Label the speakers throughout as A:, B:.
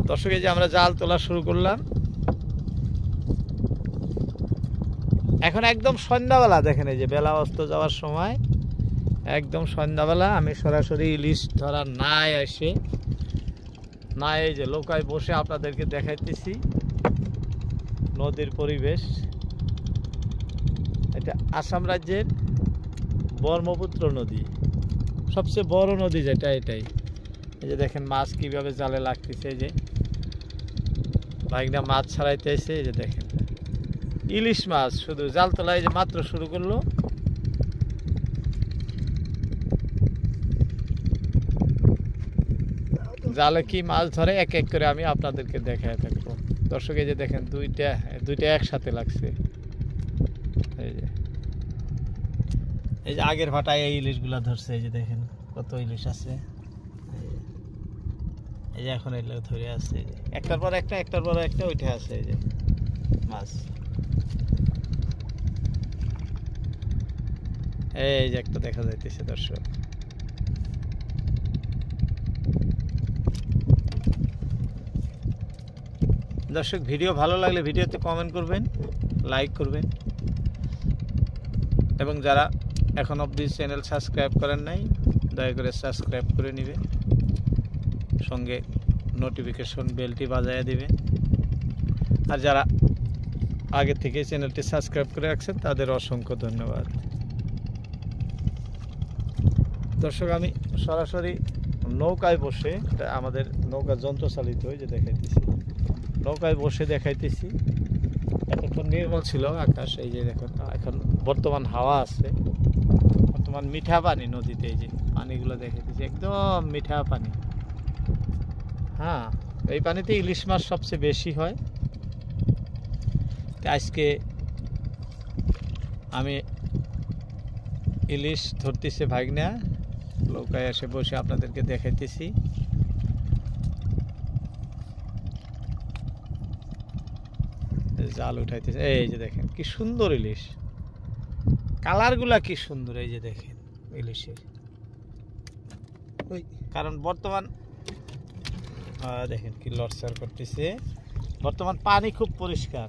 A: দর্শক এই যে আমরা জাল তোলা শুরু করলাম। এখন একদম সন্ধ্যাবেলা, দেখেন এই যে বেলা অস্ত যাওয়ার সময়, একদম সন্ধ্যাবেলা। আমি সরাসরি ইলিশ ধরা নাই এসে না, এই যে নৌকায় বসে আপনাদেরকে দেখাইতেছি নদীর পরিবেশ। এটা আসাম রাজ্যের ব্রহ্মপুত্র নদী, সবচেয়ে বড় নদী যেটা এটাই। এই যে দেখেন মাছ কিভাবে জালে লাগতেছে, এই যে ভাইগনা মাছ ছাড়াইতেছে। এই যে দেখেন ইলিশ মাছ, শুধু জাল তোলা এই যে মাত্র শুরু করলো। জালে কি মাছ ধরে এক এক করে আমি আপনাদেরকে দেখায় থাকবো। দর্শক এই যে দেখেন দুইটা একসাথে লাগছে। এই যে আগের ভাটায় এই ইলিশগুলা ধরছে, এই যে দেখেন কত ইলিশ আছে। এই যে এখন এগুলো ধরে আছে, একটার পর একটা উঠে আছে এই যে মাছ। এই যে একটা দেখা যাইতেছে দর্শক। দর্শক ভিডিও ভালো লাগলে ভিডিওতে কমেন্ট করবেন, লাইক করবেন, এবং যারা এখন অবধি চ্যানেল সাবস্ক্রাইব করেন নাই দয়া করে সাবস্ক্রাইব করে নেবেন, সঙ্গে নোটিফিকেশন বেলটি বাজায় দিবেন। আর যারা আগে থেকে চ্যানেলটি সাবস্ক্রাইব করে রাখছেন তাদের অসংখ্য ধন্যবাদ। দর্শক আমি সরাসরি নৌকায় বসে, আমাদের নৌকা যন্ত্রচালিত, হয়ে যে দেখাইতেছি নৌকায় বসে দেখাইতেছি। এতক্ষণ নির্মল ছিল আকাশ, এই যে দেখুন এখন বর্তমান হাওয়া আছে, বর্তমান মিঠা পানি নদীতে। এই যে পানিগুলো দেখাইতেছি একদম মিঠা পানি। হ্যাঁ, এই পানিতে ইলিশ মাছ সবচেয়ে বেশি হয়। আজকে আমি ইলিশ ধরতেছে ভাইগনা, নৌকায় এসে বসে আপনাদেরকে দেখাইতেছি। জাল উঠাইতেছে, এই যে দেখেন কি সুন্দর ইলিশ, কালারগুলা কি সুন্দর। এই যে দেখেন ইলিশের, কারণ বর্তমান দেখেন কি লড়ছাড় করতেছে, বর্তমান পানি খুব পরিষ্কার।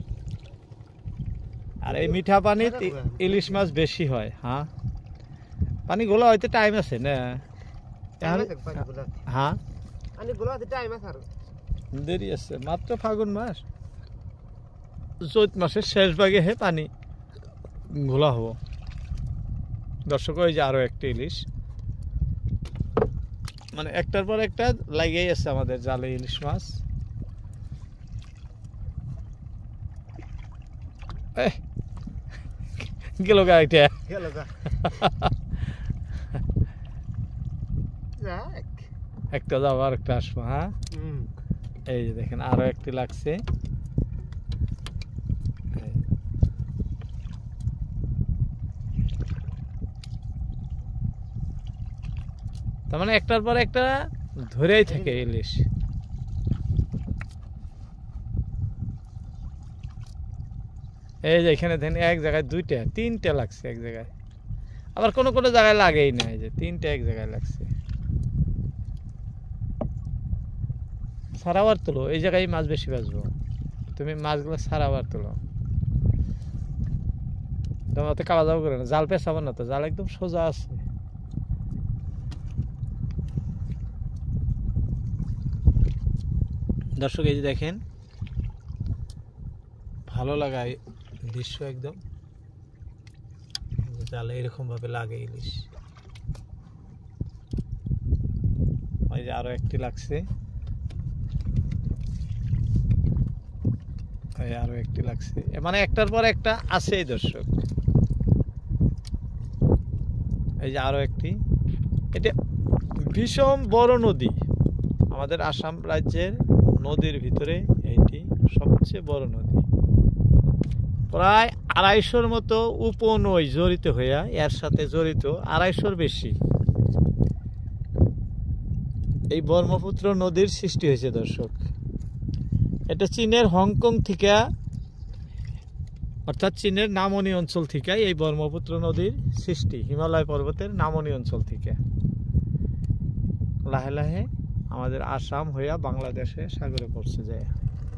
A: আর এই মিঠা পানিতে ইলিশ মাছ বেশি হয়। হ্যাঁ, পানি গোলা হইতে টাইম আছে না? হ্যাঁ, দেরি আছে, মাত্র ফাগুন মাস, চৈত মাসের শেষ ভাগে হে পানি ঘোলা হবো। দর্শক ওই যে আরো একটা ইলিশ, মানে একটার পর একটা লাগেই আছে আমাদের জালে ইলিশ মাছ। গেল গা, এটা একটা যাবো আর একটা আসবো। হ্যাঁ, এই যে দেখেন আরো একটি লাগছে। তার মানে একটার পর একটা ধরেই থাকে ইলিশ। এই যে এখানে দেখেন এক জায়গায় দুইটা তিনটা লাগছে এক জায়গায়, আবার কোনো কোনো জায়গায় লাগেই না। এই যে তিনটা এক জায়গায় লাগছে। সারাবার তোলো, এই জায়গায় মাছ বেশি বাঁচবো। তুমি মাছগুলো সারাবার তোলো, তোমার তো কাওয়া যাওয়া করে না, জাল পেঁচাবো না তো, জাল একদম সোজা আছে। দর্শক এই যে দেখেন ভালো লাগায় দৃশ্য, একদম জালে এরকম ভাবে লাগে ইলিশ। ওই যে আরো একটি লাগছে, আরো একটি লাগছে, মানে একটার পর একটা আছে দর্শক। এই যে আরো একটি, এটা ভীষণ বড় নদী, আমাদের আসাম রাজ্যের নদীর ভিতরে এইটি সবচেয়ে বড় নদী। প্রায় ২৫০-র মতো উপনৈ জড়িত হইয়া, এর সাথে জড়িত ২৫০-র বেশি এই ব্রহ্মপুত্র নদীর সৃষ্টি হয়েছে দর্শক। এটা চীনের হংকং থেকে, অর্থাৎ চীনের নামনি অঞ্চল থেকে এই ব্রহ্মপুত্র নদীর সৃষ্টি, হিমালয় পর্বতের নামনি অঞ্চল থেকে লাহে লাহে আমাদের আসাম হইয়া বাংলাদেশে সাগরে পড়ছে যায়।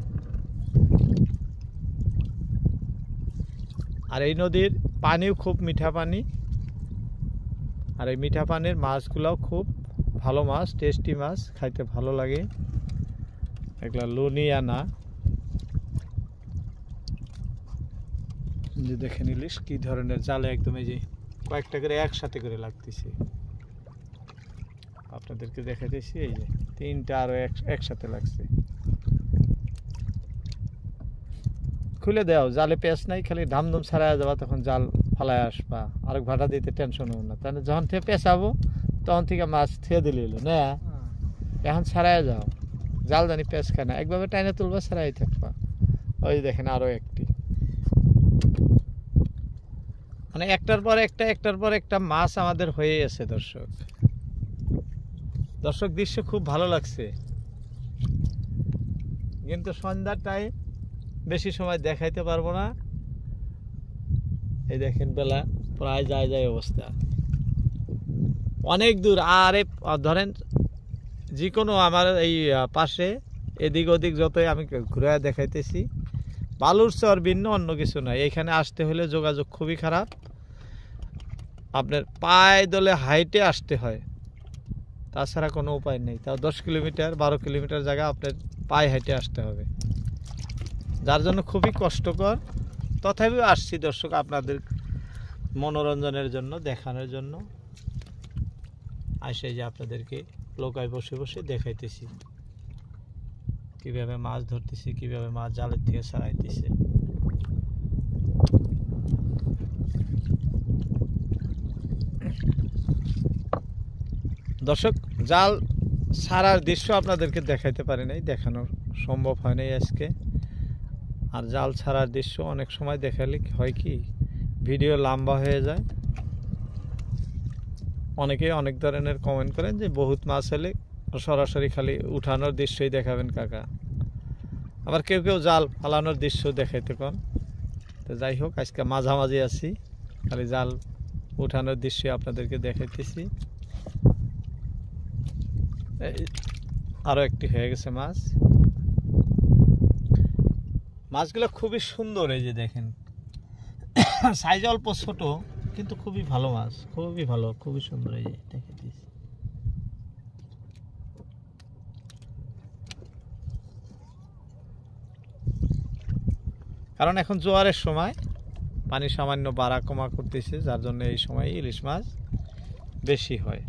A: আর এই নদীর পানিও খুব মিঠা পানি, আর এই মিঠা পানির মাছগুলোও খুব ভালো মাছ, টেস্টি মাছ, খাইতে ভালো লাগে। এগুলা লুনিয়া না, যে দেখে নিলিস কি ধরনের জালে একদম এই যে কয়েকটা করে একসাথে করে লাগতেছে, আপনাদেরকে দেখাইতেছি। এই যে 3টা আরো একসাথে লাগছে। খুলে দাও, জালে পেঁচ নাই, খালি ধামধুম ছাড়াই যাবা, তখন জাল ফালায় আসবা, আর ভাটা দিতে টেনশন হবো না। তাহলে যখন থেকে পেঁচাবো তখন থেকে মাছ থিয়ে দিলে না, এখন ছাড়াই যাও, জাল জানি পেঁচ খায় না, একভাবে টাইনে তুলবা, ছাড়াই থাকবা। ওই দেখেন আরো একটি, মানে একটার পর একটা মাছ আমাদের হয়ে আছে। দর্শক দৃশ্য খুব ভালো লাগছে, কিন্তু সন্ধ্যার টাইম, বেশি সময় দেখাইতে পারবো না। এই দেখেন বেলা প্রায় যায় অবস্থা, অনেক দূর। আর ধরেন যে কোনো আমার এই পাশে এদিক ওদিক যতই আমি ঘুরে দেখাইতেছি, বালুর চর ভিন্ন অন্য কিছু নয়। এখানে আসতে হলে যোগাযোগ খুবই খারাপ, আপনার পায়ে দলে হাইটে আসতে হয়, তাছাড়া কোনো উপায় নেই। তাও 10 কিলোমিটার 12 কিলোমিটার জায়গা আপনার পায়ে হাইটে আসতে হবে, যার জন্য খুবই কষ্টকর। তথাপিও আসছি দর্শক, আপনাদের মনোরঞ্জনের জন্য, দেখানোর জন্য আসে, যে আপনাদেরকে নৌকায় বসে বসে দেখাইতেছি কিভাবে মাছ ধরতেছি, কিভাবে মাছ জালের থেকে ছাড়াইতেছে। দর্শক, জাল ছাড়ার দৃশ্য আপনাদেরকে দেখাইতে পারি নাই, দেখানো সম্ভব হয় নাই আজকে। আর জাল ছাড়ার দৃশ্য অনেক সময় দেখালে হয় কি, ভিডিও লম্বা হয়ে যায়। অনেকেই অনেক ধরনের কমেন্ট করেন যে বহুত মাছ হলে সরাসরি খালি উঠানোর দৃশ্যই দেখাবেন কাকা, আবার কেউ কেউ জাল ফালানোর দৃশ্য দেখাইতে কন। তো যাই হোক, আজকে মাঝামাঝি আছি, খালি জাল উঠানোর দৃশ্য আপনাদেরকে দেখাইতেছি। আরো একটি হয়ে গেছে মাছ, মাছগুলো খুবই সুন্দর। এই যে দেখেন, সাইজ অল্প ছোট, কিন্তু খুবই ভালো মাছ, খুবই ভালো, খুবই সুন্দর। এই যে দেখাইতেছি, কারণ এখন জোয়ারের সময়, পানি সামান্য বাড়া কমা করতেছে, যার জন্য এই সময় ইলিশ মাছ বেশি হয়।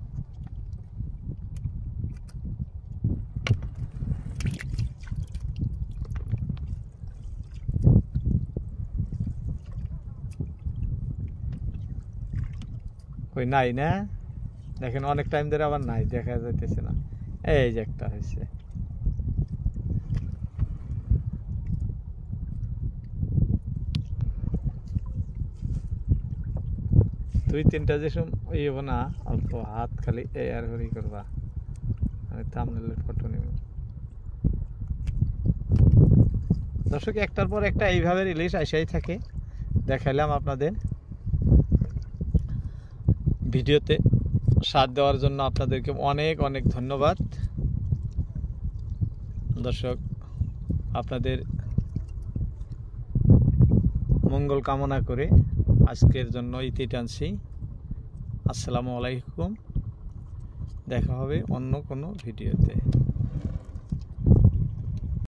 A: কই নাই না, দেখেন অনেক টাইম ধরে আবার নাই, দেখা যাইতেছে না। এই যে একটা হয়েছে, দুই তিনটা যে ইয়ে হবো না, অল্প হাত খালি এয়ার হরি করবা। আমি থাম্বনেলের ফটো নিব। দর্শক, একটার পর একটা এইভাবে রিলিজ আইসাই থাকে, দেখাইলাম আপনাদের। ভিডিওতে সাথ দেওয়ার জন্য আপনাদেরকে অনেক অনেক ধন্যবাদ। দর্শক, আপনাদের মঙ্গল কামনা করে আজকের জন্য ইতি টানছি। আসসালামু আলাইকুম, দেখা হবে অন্য কোনো ভিডিওতে।